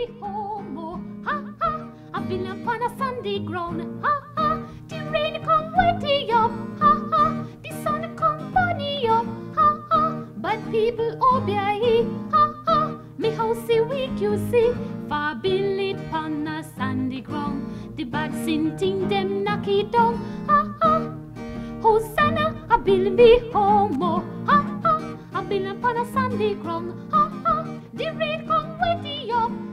be home, oh, ha ha. I build upon a sandy ground, ha ha. The rain come wetty up, ha ha. The sun come bunny up, ha ha. But people obey, ha ha. Me house is weak, you see, for build it upon a sandy ground. The bad sin thing them knock it down, ha ha. Hosanna, I build me home, oh, ha ha. I build upon a sandy ground, ha ha. The rain come wetty up,